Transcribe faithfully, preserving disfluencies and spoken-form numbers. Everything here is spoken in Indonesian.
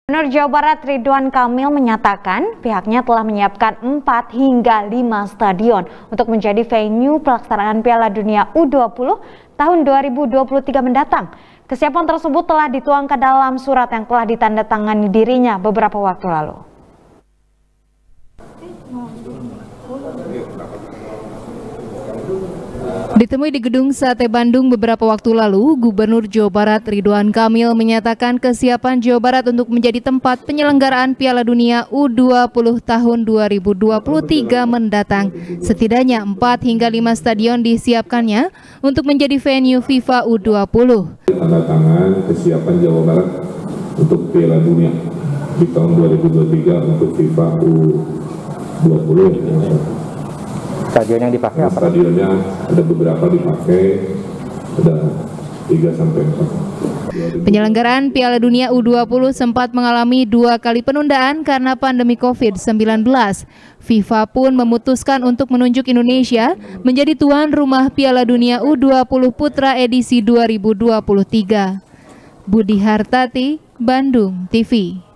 Gubernur Jawa Barat Ridwan Kamil menyatakan pihaknya telah menyiapkan empat hingga lima stadion untuk menjadi venue pelaksanaan Piala Dunia U dua puluh tahun dua ribu dua puluh tiga mendatang. Kesiapan tersebut telah dituangkan dalam surat yang telah ditandatangani dirinya beberapa waktu lalu. Ditemui di Gedung Sate Bandung beberapa waktu lalu, Gubernur Jawa Barat Ridwan Kamil menyatakan kesiapan Jawa Barat untuk menjadi tempat penyelenggaraan Piala Dunia U dua puluh tahun dua ribu dua puluh tiga mendatang. Setidaknya empat hingga lima stadion disiapkannya untuk menjadi venue FIFA U dua puluh. Tanda tangan kesiapan Jawa Barat untuk Piala Dunia di tahun dua ribu dua puluh tiga untuk FIFA U dua puluh. Stadion yang dipakai apa? Stadionnya ada beberapa dipakai, ada tiga sampai empat. Penyelenggaraan Piala Dunia U dua puluh sempat mengalami dua kali penundaan karena pandemi COVID sembilan belas. FIFA pun memutuskan untuk menunjuk Indonesia menjadi tuan rumah Piala Dunia U dua puluh Putra edisi dua ribu dua puluh tiga. Budi Hartati, Bandung T V.